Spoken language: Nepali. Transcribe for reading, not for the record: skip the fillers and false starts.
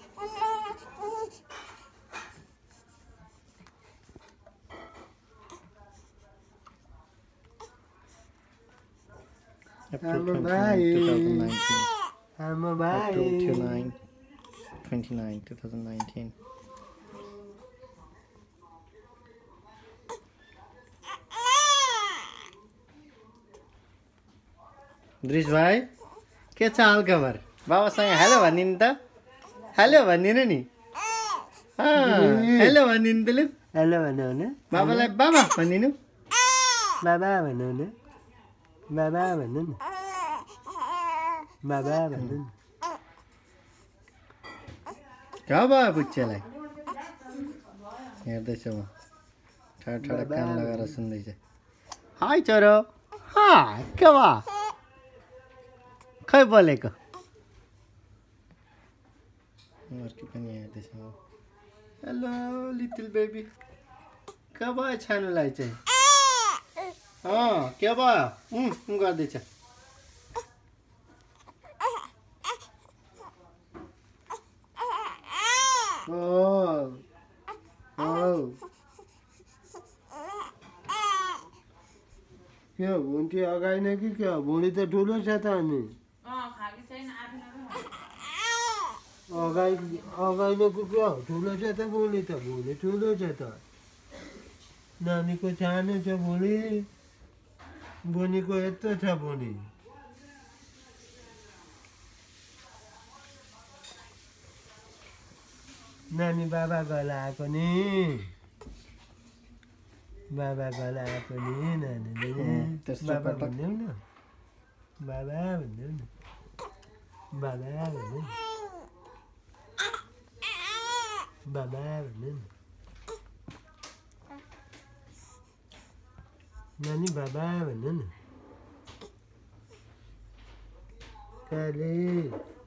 April 29, 2019. April 29, 2019. Drish bhai, के छ हाल खबर? बाबासँग हेलो भनिदिनु त हेलो भनिदिनु नि हेलो भनिदिनु त लु हेलो भन्नु न बाबालाई बाबा भनिदिनु बाबा भन्नु न बाबा भन्नु न बाबा भन्नु न कहाँ भयो बुच्चेलाई हेर्दैछ म ठाडा ठाडा कान लगाएर सुन्दैछ हाई छोरो के भयो खै बोलेको अर्को पनि हेर्दैछ हेलो लिटिल बेबी के भयो छानुलाई चाहिँ के भयो गर्दैछ के भुन्टी अगाएन कि क्या भुँडी त ठुलो छ त अनि अगाइनको क्या ठुलो छ त भुँडी ठुलो छ त नानीको सानो छ भुँडी बुनीको यत्रो छ भुँडी नानी बाबा गला आएको नि बाबा गला आएको नि नानीले बाबा भनिदेऊ न बाबा भनिदेऊ न बाबा भनिदेऊ न बाबा भनिदेऊ न नानी बाबा भन्नु न काले